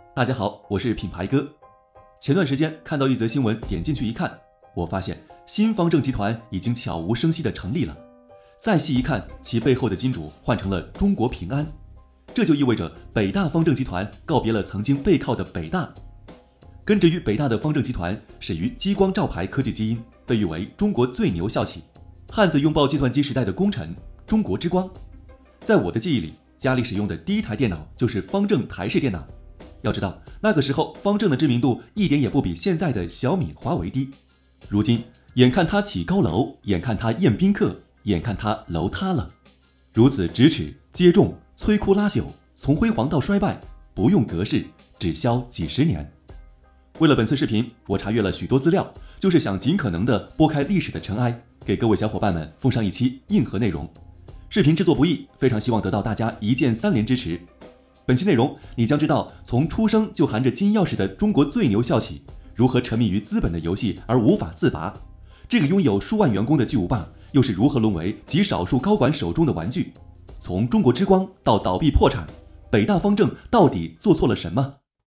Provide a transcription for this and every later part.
大家好，我是品牌哥。前段时间看到一则新闻，点进去一看，我发现新方正集团已经悄无声息地成立了。再细一看，其背后的金主换成了中国平安，这就意味着北大方正集团告别了曾经背靠的北大。根植于北大的方正集团始于激光照排科技基因，被誉为中国最牛校企，汉字拥抱计算机时代的功臣，中国之光。在我的记忆里，家里使用的第一台电脑就是方正台式电脑。要知道，那个时候方正的知名度一点也不比现在的小米、华为低。如今，眼看它起高楼，眼看它宴宾客，眼看它楼塌了，如此咫尺接踵，摧枯拉朽，从辉煌到衰败，不用格式，只消几十年。为了本次视频，我查阅了许多资料，就是想尽可能的拨开历史的尘埃，给各位小伙伴们奉上一期硬核内容。视频制作不易，非常希望得到大家一键3连支持。本期内容，你将知道从出生就含着金钥匙的中国最牛校企如何沉迷于资本的游戏而无法自拔，这个拥有数万员工的巨无霸又是如何沦为极少数高管手中的玩具。从中国之光到倒闭破产，北大方正到底做错了什么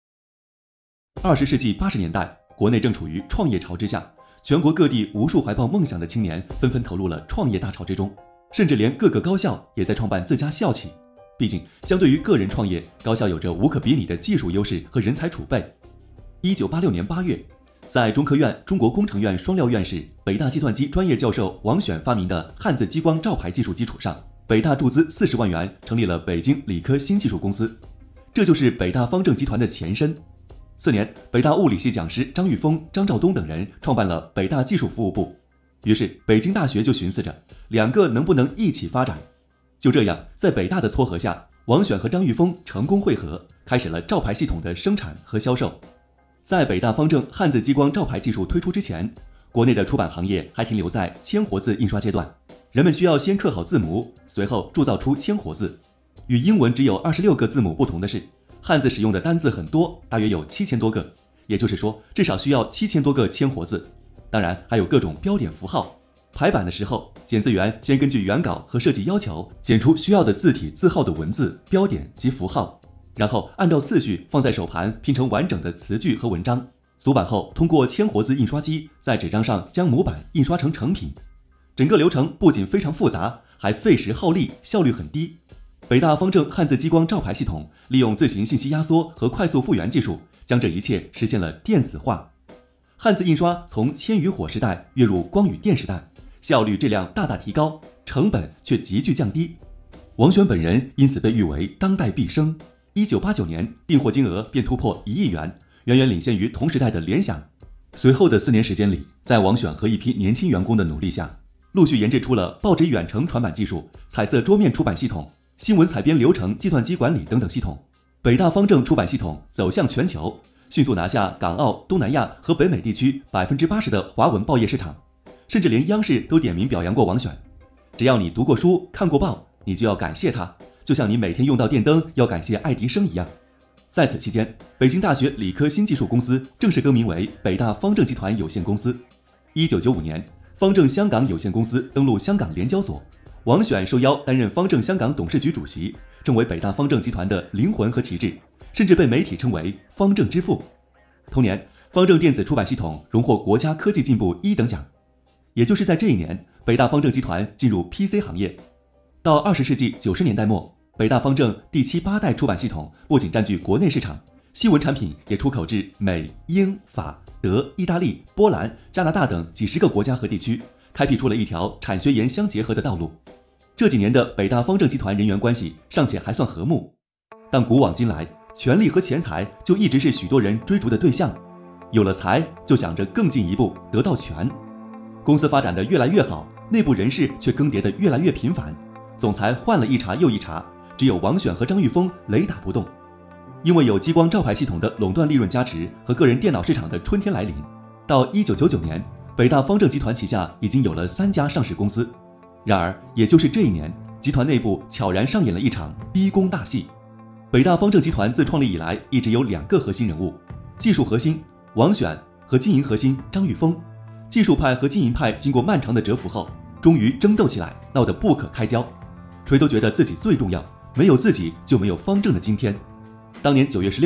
？20世纪80年代，国内正处于创业潮之下，全国各地无数怀抱梦想的青年纷纷投入了创业大潮之中，甚至连各个高校也在创办自家校企。毕竟，相对于个人创业，高校有着无可比拟的技术优势和人才储备。1986年8月，在中科院、中国工程院双料院士、北大计算机专业教授王选发明的汉字激光照排技术基础上，北大注资40万元成立了北京理科新技术公司，这就是北大方正集团的前身。次年，北大物理系讲师张玉峰、张兆东等人创办了北大技术服务部，于是北京大学就寻思着，两个能不能一起发展？就这样，在北大的撮合下，王选和张玉峰成功汇合，开始了照排系统的生产和销售。在北大方正汉字激光照排技术推出之前，国内的出版行业还停留在铅活字印刷阶段，人们需要先刻好字母，随后铸造出铅活字。与英文只有26个字母不同的是，汉字使用的单字很多，大约有7000多个，也就是说，至少需要7000多个铅活字。当然，还有各种标点符号。排版的时候，剪字员先根据原稿和设计要求，剪出需要的字体字号的文字、标点及符号，然后按照次序放在手盘拼成完整的词句和文章。组版后，通过铅活字印刷机在纸张上将模板印刷成成品。整个流程不仅非常复杂，还费时耗力，效率很低。北大方正汉字激光照排系统利用自行信息压缩和快速复原技术，将这一切实现了电子化。汉字印刷从铅与火时代跃入光与电时代，效率质量大大提高，成本却急剧降低。王选本人因此被誉为当代毕生。1989年订货金额便突破1亿元，远远领先于同时代的联想。随后的4年时间里，在王选和一批年轻员工的努力下，陆续研制出了报纸远程传版技术、彩色桌面出版系统、新闻采编流程计算机管理等等系统。北大方正出版系统走向全球，迅速拿下港澳、东南亚和北美地区80%的华文报业市场。甚至连央视都点名表扬过王选。只要你读过书、看过报，你就要感谢他，就像你每天用到电灯要感谢爱迪生一样。在此期间，北京大学理科新技术公司正式更名为北大方正集团有限公司。1995年，方正香港有限公司登陆香港联交所，王选受邀担任方正香港董事局主席，成为北大方正集团的灵魂和旗帜，甚至被媒体称为方正之父。同年，方正电子出版系统荣获国家科技进步1等奖。也就是在这一年，北大方正集团进入 PC 行业。到20世纪90年代末，北大方正第7、8代出版系统不仅占据国内市场，西文产品也出口至美、英、法、德、意大利、波兰、加拿大等几十个国家和地区，开辟出了一条产学研相结合的道路。这几年的北大方正集团人员关系尚且还算和睦，但古往今来，权力和钱财就一直是许多人追逐的对象。有了财，就想着更进一步得到权。公司发展的越来越好，内部人事却更迭的越来越频繁，总裁换了一茬又一茬，只有王选和张玉峰雷打不动。因为有激光照排系统的垄断利润加持和个人电脑市场的春天来临，到1999年，北大方正集团旗下已经有了3家上市公司。然而，也就是这一年，集团内部悄然上演了一场逼宫大戏。北大方正集团自创立以来，一直有2个核心人物：技术核心王选和经营核心张玉峰。技术派和经营派经过漫长的蛰伏后，终于争斗起来，闹得不可开交。谁都觉得自己最重要，没有自己就没有方正的今天。当年9月16日，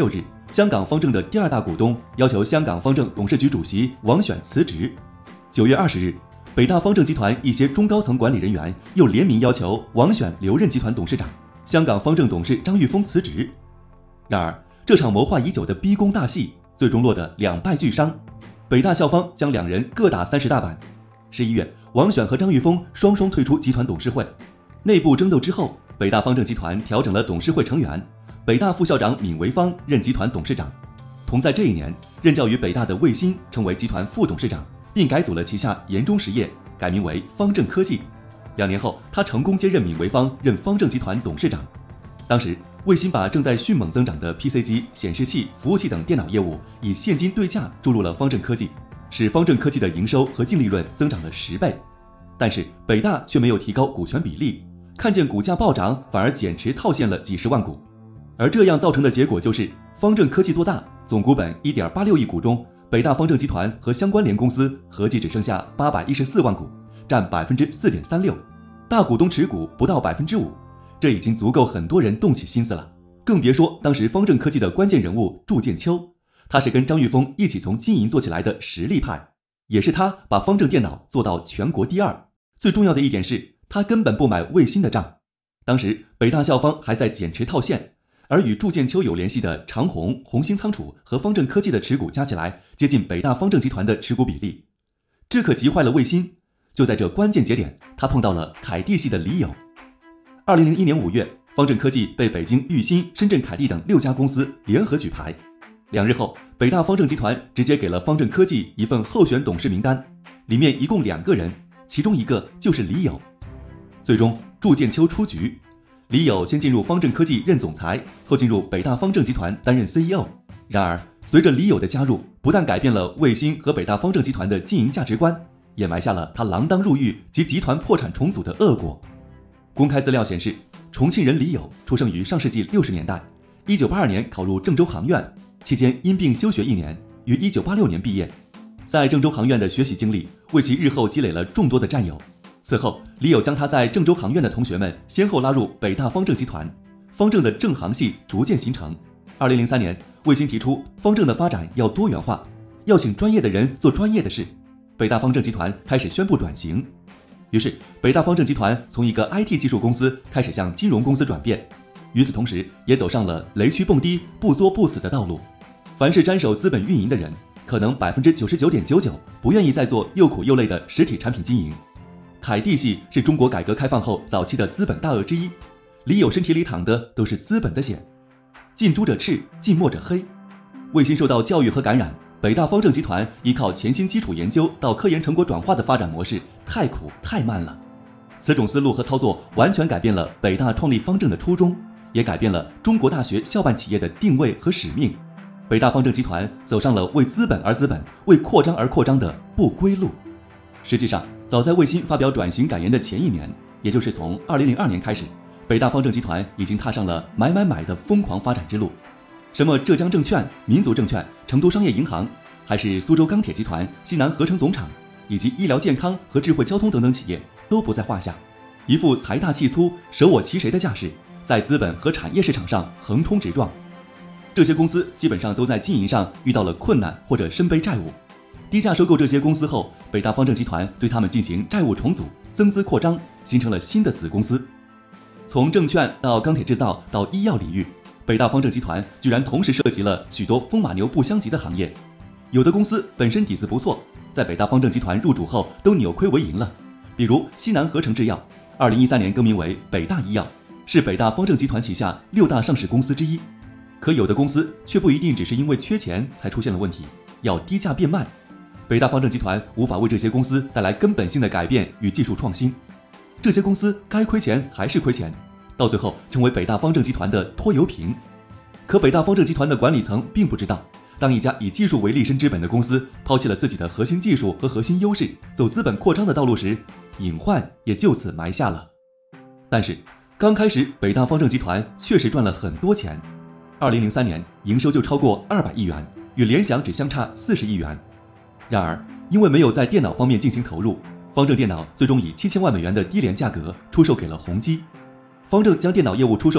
香港方正的第二大股东要求香港方正董事局主席王选辞职。9月20日，北大方正集团一些中高层管理人员又联名要求王选留任集团董事长，香港方正董事张玉峰辞职。然而，这场谋划已久的逼宫大戏最终落得两败俱伤，北大校方将两人各打30大板。11月，王选和张玉峰双双退出集团董事会。内部争斗之后，北大方正集团调整了董事会成员，北大副校长闵维芳任集团董事长。同在这一年，任教于北大的魏新成为集团副董事长，并改组了旗下研中实业，改名为方正科技。2年后，他成功接任闵维芳任方正集团董事长。当时，魏新把正在迅猛增长的 PC 机、显示器、服务器等电脑业务以现金对价注入了方正科技，使方正科技的营收和净利润增长了10倍。但是北大却没有提高股权比例，看见股价暴涨，反而减持套现了几十万股。而这样造成的结果就是，方正科技做大，总股本 1.86 亿股中，北大方正集团和相关联公司合计只剩下814万股，占 4.36%， 大股东持股不到 5%， 这已经足够很多人动起心思了。更别说当时方正科技的关键人物祝建秋，他是跟张玉峰一起从经营做起来的实力派，也是他把方正电脑做到全国第2。最重要的一点是，他根本不买魏新的账。当时北大校方还在减持套现，而与祝建秋有联系的长虹、红星仓储和方正科技的持股加起来接近北大方正集团的持股比例，这可急坏了魏新。就在这关键节点，他碰到了凯蒂系的李友。2001年5月，方正科技被北京裕新、深圳凯蒂等6家公司联合举牌。2日后，北大方正集团直接给了方正科技一份候选董事名单，里面一共2个人，其中一个就是李友。最终，祝建秋出局，李友先进入方正科技任总裁，后进入北大方正集团担任 CEO。然而，随着李友的加入，不但改变了魏新和北大方正集团的经营价值观，也埋下了他锒铛入狱及集团破产重组的恶果。公开资料显示，重庆人李友出生于上世纪60年代，1982年考入郑州航院，期间因病休学1年，于1986年毕业。在郑州航院的学习经历，为其日后积累了众多的战友。此后，李友将他在郑州航院的同学们先后拉入北大方正集团，方正的正航系逐渐形成。2003年，魏新提出方正的发展要多元化，要请专业的人做专业的事，北大方正集团开始宣布转型。于是，北大方正集团从一个 IT 技术公司开始向金融公司转变，与此同时，也走上了雷区蹦迪、不作不死的道路。凡是沾手资本运营的人，可能 99.99% 不愿意再做又苦又累的实体产品经营。凯蒂系是中国改革开放后早期的资本大鳄之一，李友身体里淌的都是资本的血。近朱者赤，近墨者黑。魏新受到教育和感染，北大方正集团依靠潜心基础研究到科研成果转化的发展模式太苦太慢了。此种思路和操作完全改变了北大创立方正的初衷，也改变了中国大学校办企业的定位和使命。北大方正集团走上了为资本而资本、为扩张而扩张的不归路。实际上，早在魏新发表转型感言的前1年，也就是从2002年开始，北大方正集团已经踏上了买的疯狂发展之路。什么浙江证券、民族证券、成都商业银行，还是苏州钢铁集团、西南合成总厂，以及医疗健康和智慧交通等等企业都不在话下，一副财大气粗、舍我其谁的架势，在资本和产业市场上横冲直撞。这些公司基本上都在经营上遇到了困难或者身背债务。低价收购这些公司后，北大方正集团对他们进行债务重组、增资扩张，形成了新的子公司。从证券到钢铁制造到医药领域，北大方正集团居然同时涉及了许多风马牛不相及的行业。有的公司本身底子不错，在北大方正集团入主后都扭亏为盈了，比如西南合成制药，2013年更名为北大医药，是北大方正集团旗下6大上市公司之一。可有的公司却不一定只是因为缺钱才出现了问题，要低价变卖。北大方正集团无法为这些公司带来根本性的改变与技术创新，这些公司该亏钱还是亏钱，到最后成为北大方正集团的拖油瓶。可北大方正集团的管理层并不知道，当一家以技术为立身之本的公司抛弃了自己的核心技术和核心优势，走资本扩张的道路时，隐患也就此埋下了。但是刚开始，北大方正集团确实赚了很多钱，2003年营收就超过200亿元，与联想只相差40亿元。然而，因为没有在电脑方面进行投入，方正电脑最终以7000万美元的低廉价格出售给了宏基。方正将电脑业务出售后，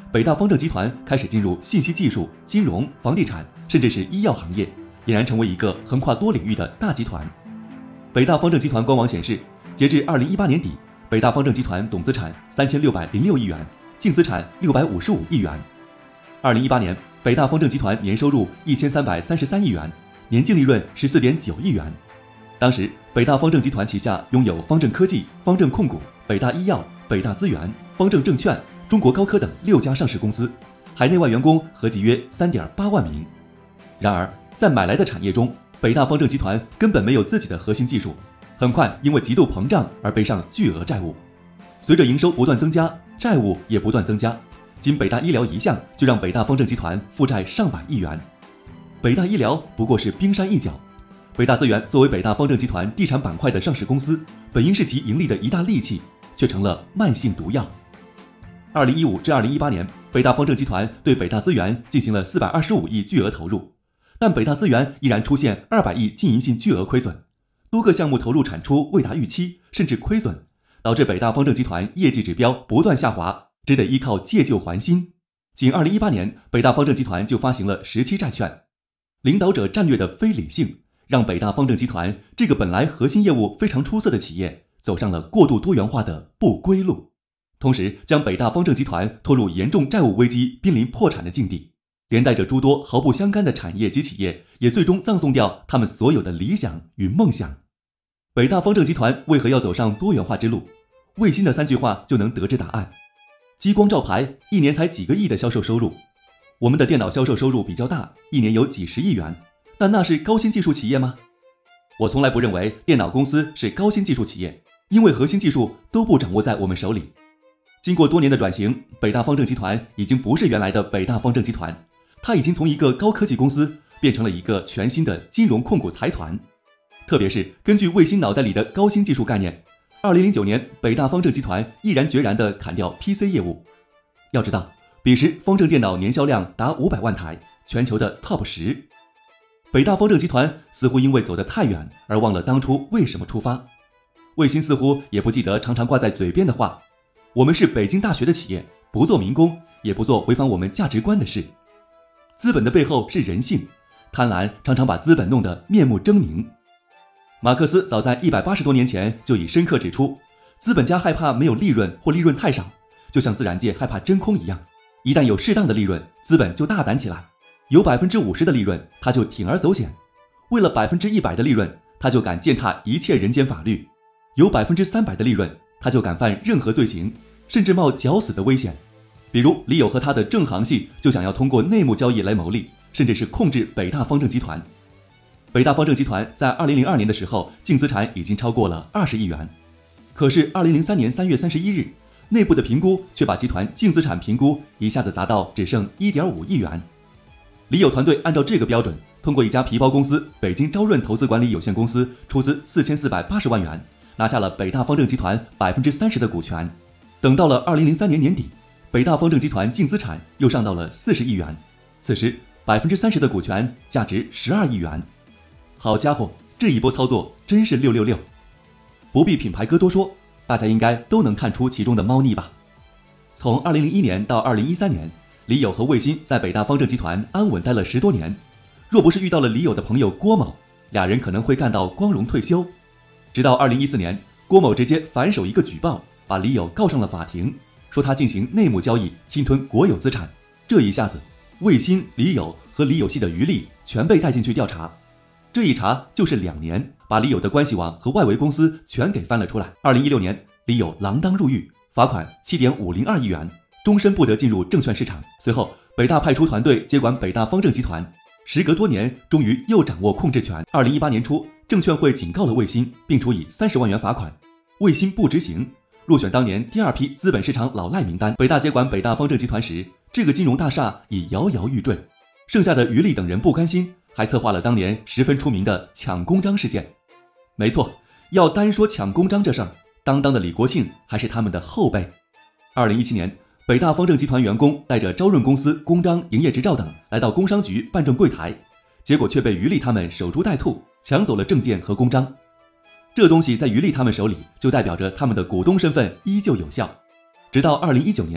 北大方正集团开始进入信息技术、金融、房地产，甚至是医药行业，俨然成为一个横跨多领域的大集团。北大方正集团官网显示，截至2018年底，北大方正集团总资产3606亿元，净资产655亿元。2018年，北大方正集团年收入1333亿元，年净利润14.9亿元。当时，北大方正集团旗下拥有方正科技、方正控股、北大医药、北大资源、方正证券、中国高科等6家上市公司，海内外员工合计约3.8万名。然而，在买来的产业中，北大方正集团根本没有自己的核心技术，很快因为极度膨胀而背上巨额债务。随着营收不断增加，债务也不断增加，仅北大医疗一项就让北大方正集团负债上百亿元。北大医疗不过是冰山一角，北大资源作为北大方正集团地产板块的上市公司，本应是其盈利的一大利器，却成了慢性毒药。2015至2018年，北大方正集团对北大资源进行了425亿巨额投入，但北大资源依然出现200亿经营性巨额亏损，多个项目投入产出未达预期，甚至亏损，导致北大方正集团业绩指标不断下滑，只得依靠借旧还新。仅2018年，北大方正集团就发行了10期债券。领导者战略的非理性，让北大方正集团这个本来核心业务非常出色的企业，走上了过度多元化的不归路，同时将北大方正集团拖入严重债务危机、濒临破产的境地，连带着诸多毫不相干的产业及企业，也最终葬送掉他们所有的理想与梦想。北大方正集团为何要走上多元化之路？魏鑫的3句话就能得知答案。激光照排一年才几个亿的销售收入，我们的电脑销售收入比较大，一年有几十亿元，但那是高新技术企业吗？我从来不认为电脑公司是高新技术企业，因为核心技术都不掌握在我们手里。经过多年的转型，北大方正集团已经不是原来的北大方正集团，它已经从一个高科技公司变成了一个全新的金融控股财团。特别是根据魏鑫脑袋里的高新技术概念，2009年北大方正集团毅然决然地砍掉 PC 业务。要知道，彼时方正电脑年销量达500万台，全球的 TOP 10。北大方正集团似乎因为走得太远而忘了当初为什么出发。魏鑫似乎也不记得常常挂在嘴边的话：我们是北京大学的企业，不做民工，也不做违反我们价值观的事。资本的背后是人性，贪婪常常把资本弄得面目狰狞。马克思早在180多年前就已深刻指出，资本家害怕没有利润或利润太少，就像自然界害怕真空一样，一旦有适当的利润，资本就大胆起来，有50%的利润，他就铤而走险；为了100%的利润，他就敢践踏一切人间法律；有300%的利润，他就敢犯任何罪行，甚至冒绞死的危险。比如李友和他的正行系就想要通过内幕交易来牟利，甚至是控制北大方正集团。北大方正集团在2002年的时候，净资产已经超过了20亿元。可是2003年3月31日，内部的评估却把集团净资产评估一下子砸到只剩1.5亿元。李友团队按照这个标准，通过一家皮包公司北京朝润投资管理有限公司出资4480万元，拿下了北大方正集团30%的股权。等到了2003年年底，北大方正集团净资产又上到了40亿元，此时30%的股权价值12亿元。好家伙，这一波操作真是666！不必品牌哥多说，大家应该都能看出其中的猫腻吧。从2001年到2013年，李友和魏鑫在北大方正集团安稳待了10多年，若不是遇到了李友的朋友郭某，俩人可能会干到光荣退休。直到2014年，郭某直接反手一个举报，把李友告上了法庭，说他进行内幕交易，侵吞国有资产。这一下子，魏鑫、李友和李友系的余力全被带进去调查。这一查就是2年，把李友的关系网和外围公司全给翻了出来。2016年，李友锒铛入狱，罚款7.502亿元，终身不得进入证券市场。随后，北大派出团队接管北大方正集团，时隔多年，终于又掌握控制权。2018年初，证券会警告了魏鑫，并处以30万元罚款。魏鑫不执行，入选当年第2批资本市场老赖名单。北大接管北大方正集团时，这个金融大厦已摇摇欲坠。剩下的余力等人不甘心，还策划了当年十分出名的抢公章事件。没错，要单说抢公章这事儿，当的李国庆还是他们的后辈。2017年，北大方正集团员工带着朝润公司公章、营业执照等来到工商局办证柜台，结果却被余力他们守株待兔，抢走了证件和公章。这东西在余力他们手里，就代表着他们的股东身份依旧有效。直到2019年，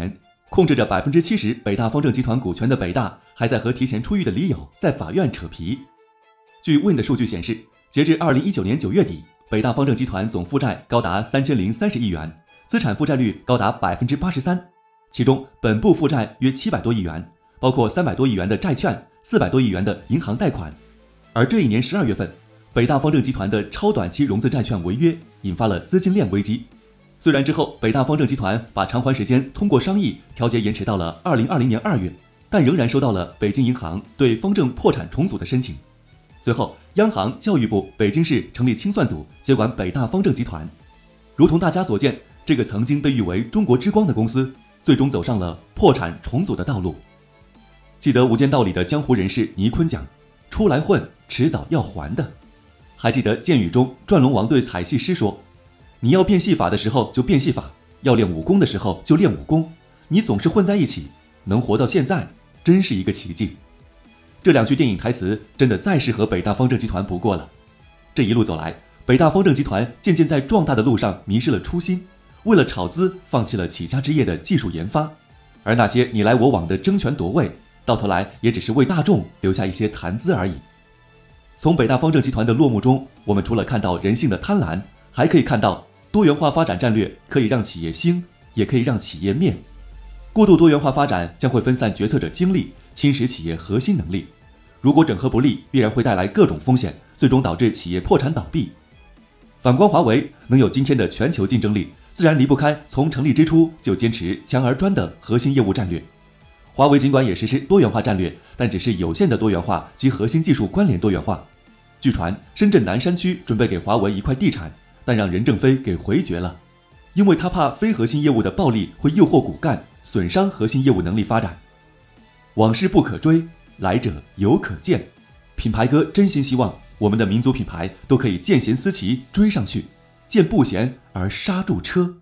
控制着70%北大方正集团股权的北大，还在和提前出狱的李友在法院扯皮。据 Win 的数据显示，截至2019年9月底，北大方正集团总负债高达3030亿元，资产负债率高达83%，其中本部负债约700多亿元，包括300多亿元的债券、400多亿元的银行贷款。而这一年12月份，北大方正集团的超短期融资债券违约，引发了资金链危机。虽然之后北大方正集团把偿还时间通过商议调节延迟到了2020年2月，但仍然收到了北京银行对方正破产重组的申请。随后，央行、教育部、北京市成立清算组接管北大方正集团。如同大家所见，这个曾经被誉为中国之光的公司，最终走上了破产重组的道路。记得《无间道》里的江湖人士倪坤讲：“出来混，迟早要还的。”还记得《剑雨》中转龙王对彩戏师说：“你要变戏法的时候就变戏法，要练武功的时候就练武功，你总是混在一起，能活到现在，真是一个奇迹。”这两句电影台词真的再适合北大方正集团不过了。这一路走来，北大方正集团渐渐在壮大的路上迷失了初心，为了炒资放弃了起家之业的技术研发，而那些你来我往的争权夺位，到头来也只是为大众留下一些谈资而已。从北大方正集团的落幕中，我们除了看到人性的贪婪，还可以看到多元化发展战略可以让企业兴，也可以让企业灭。过度多元化发展将会分散决策者精力，侵蚀企业核心能力。如果整合不力，必然会带来各种风险，最终导致企业破产倒闭。反观华为能有今天的全球竞争力，自然离不开从成立之初就坚持强而专的核心业务战略。华为尽管也实施多元化战略，但只是有限的多元化及核心技术关联多元化。据传，深圳南山区准备给华为一块地产，但让任正非给回绝了，因为他怕非核心业务的暴利会诱惑骨干，损伤核心业务能力发展。往事不可追，来者犹可见。品牌哥真心希望我们的民族品牌都可以见贤思齐追上去，见不贤而刹住车。